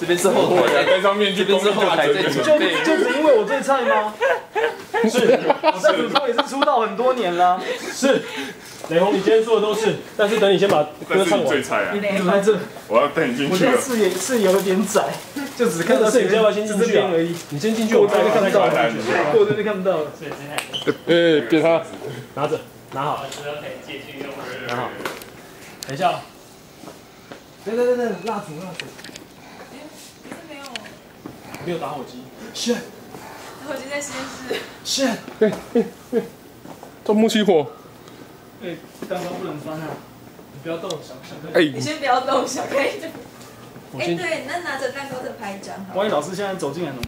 这边是后台， 在上面这边是后台在准备。 就只因为我最菜吗？是，我在主播也是出道很多年了。 是，雷洪，你今天说的都是，但是等你先把歌唱完。 最菜啊！ 你怎么在这？ 我要带你进我去了。 现在视野有点窄，就只看到是你要不要先进去啊？ 而已。 你先进去， 我这边看不到了， 我我这边看不到了。 别他拿着，拿好，拿好。等一下，等，蜡烛。没有打火机。shit， 打火机在实验室。 shit， 钻木起火。 蛋糕不能翻啊！ 你不要动，小你先不要动，小 K。对，那拿着蛋糕再拍一张好。 万一老师现在走进来怎么